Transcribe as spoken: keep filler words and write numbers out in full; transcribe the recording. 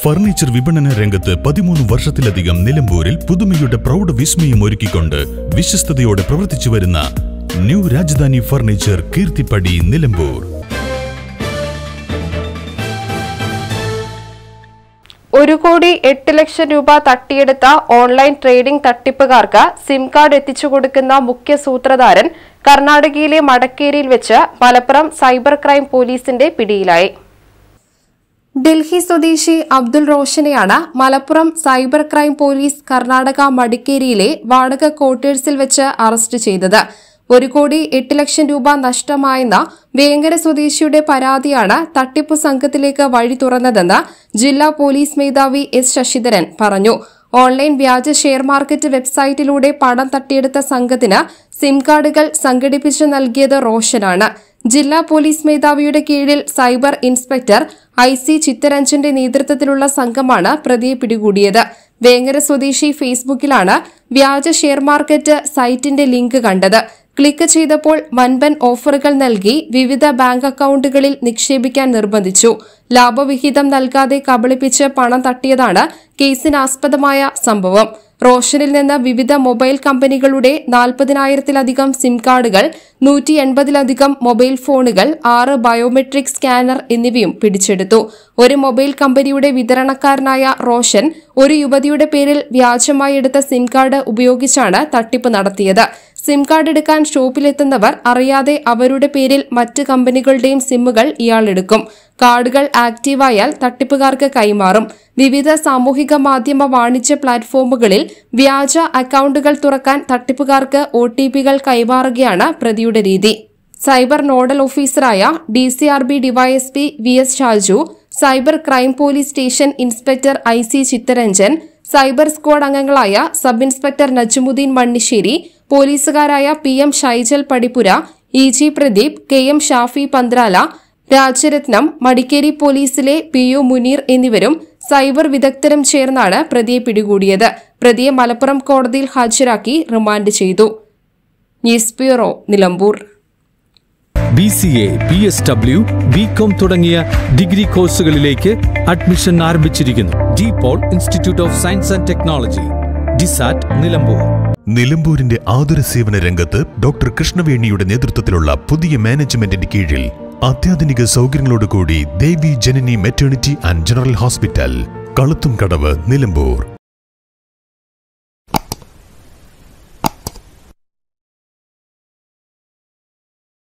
Furniture വിപണന രംഗത്ത് പതിമൂന്ന് വർഷത്തിലധികം നിലമ്പൂരിൽ പുതുമയുടെ പ്രൗഢ വിസ്മയം ഒരുക്കിക്കൊണ്ട് വിശ്വസ്തയോടെ പ്രവർത്തിച്ചു വരുന്ന ന്യൂ രാജധാനി ഫർണിച്ചർ കീർത്തിപ്പടി നിലമ്പൂർ. ഒരു കോടി എട്ട് ലക്ഷം രൂപ തട്ടിയെടുത്ത ഓൺലൈൻ ട്രേഡിംഗ് തട്ടിപ്പുകാർക്ക് സിം കാർഡ് എത്തിച്ചു കൊടുക്കുന്ന മുഖ്യ സൂത്രധാരൻ കർണാടകയിലെ മടക്കേരിയിൽ വെച്ച് മലപ്പുറം സൈബർ ക്രൈം പോലീസിന്റെ പിടിയിലായി. ഡൽഹി സ്വദേശി അബ്ദുൾ റോഷനെയാണ് Malappuram cyber crime police Karnataka മടിക്കേരിയിലെ വാടക ക്വാർട്ടേഴ്സിൽ വെച്ച് അറസ്റ്റ് ചെയ്തത്. ഒരു കോടി എട്ട് ലക്ഷം രൂപ നഷ്ടമായെന്ന വേങ്ങര സ്വദേശിയുടെ പരാതിയാണ് തട്ടിപ്പു സംഘത്തിലേക്ക് വഴി തുറന്നതെന്ന് ജില്ലാ പോലീസ് മേധാവി എസ് ശശിധരൻ പറഞ്ഞു. ഓൺലൈൻ വ്യാജ ഷെയർ മാർക്കറ്റ് വെബ്സൈറ്റിലൂടെ പണം തട്ടിയെടുത്ത സംഘത്തിന് സിം കാർഡുകൾ സംഘടിപ്പിച്ചു നൽകിയത് റോഷനാണ്. ജില്ലാ പോലീസ് മേധാവിയുടെ കീഴിൽ സൈബർ ഇൻസ്പെക്ടർ ഐ സി ചിത്തരഞ്ജന്റെ നേതൃത്വത്തിലുള്ള സംഘമാണ് പ്രതിയെ പിടികൂടിയത്. വേങ്ങര സ്വദേശി ഫേസ്ബുക്കിലാണ് വ്യാജ ഷെയർ മാർക്കറ്റ് സൈറ്റിന്റെ ലിങ്ക് കണ്ടത്. ക്ലിക്ക് ചെയ്തപ്പോൾ വൻപൻ ഓഫറുകൾ നൽകി വിവിധ ബാങ്ക് അക്കൌണ്ടുകളിൽ നിക്ഷേപിക്കാൻ നിർബന്ധിച്ചു. ലാഭവിഹിതം നൽകാതെ കബളിപ്പിച്ച് പണം തട്ടിയതാണ് കേസിനാസ്പദമായ സംഭവം. റോഷനിൽ നിന്ന് വിവിധ മൊബൈൽ കമ്പനികളുടെ നാൽപ്പതിനായിരത്തിലധികം സിം കാർഡുകൾ, നൂറ്റി എൺപതിലധികം മൊബൈൽ ഫോണുകൾ, ആറ് ബയോമെട്രിക് സ്കാനർ എന്നിവയും പിടിച്ചെടുത്തു. ഒരു മൊബൈൽ കമ്പനിയുടെ വിതരണക്കാരനായ റോഷൻ ഒരു യുവതിയുടെ പേരിൽ വ്യാജമായി എടുത്ത സിം കാർഡ് ഉപയോഗിച്ചാണ് തട്ടിപ്പ് നടത്തിയത്. സിം കാർഡ് എടുക്കാൻ ഷോപ്പിലെത്തുന്നവർ അറിയാതെ അവരുടെ പേരിൽ മറ്റ് കമ്പനികളുടെയും സിമ്മുകൾ ഇയാൾ എടുക്കും. കാർഡുകൾ ആക്റ്റീവായാൽ തട്ടിപ്പുകാർക്ക് കൈമാറും. വിവിധ സാമൂഹിക മാധ്യമ വാണിജ്യ പ്ലാറ്റ്ഫോമുകളിൽ വ്യാജ അക്കൌണ്ടുകൾ തുറക്കാൻ തട്ടിപ്പുകാർക്ക് ഒ ടി പികൾ കൈമാറുകയാണ് പ്രതിയുടെ രീതി. സൈബർ നോഡൽ ഓഫീസറായ D C R B DYSP V S Shaju, cyber crime police station inspector I C Chitharanjan, cyber squad അംഗങ്ങളായ സബ് ഇൻസ്പെക്ടർ നജ്മുദ്ദീൻ മണ്ണിശ്ശേരി, പോലീസുകാരായ P M Shaijal Padippura, E G Pradeep, K M Shafi Panthrala, Rajarathnam, Madikeri പോലീസിലെ പി യു മുനീർ എന്നിവരും സൈബർ വിദഗ്ധരും ചേർന്നാണ് പ്രതിയെ പിടികൂടിയത്. പ്രതിയെ മലപ്പുറം കോടതിയിൽ ഹാജരാക്കി റിമാൻഡ് ചെയ്തു. News bureau, Nilambur. B C A, P S W, B com തുടങ്ങിയ ഡിഗ്രി കോഴ്സുകളിലേക്ക് അഡ്മിഷൻ ആരംഭിച്ചിരിക്കുന്നു. De Paul Institute of Science and Technology, DSAT, Nilambur. നിലമ്പൂരിന്റെ ആതുര സേവന രംഗത്ത് ഡോക്ടർ കൃഷ്ണവേണിയുടെ നേതൃത്വത്തിലുള്ള പുതിയ മാനേജ്മെന്റിന്റെ കീഴിൽ അത്യാധുനിക സൗകര്യങ്ങളോടുകൂടി Devi Janani maternity and general hospital, Kaluthumkadavu, Nilambur.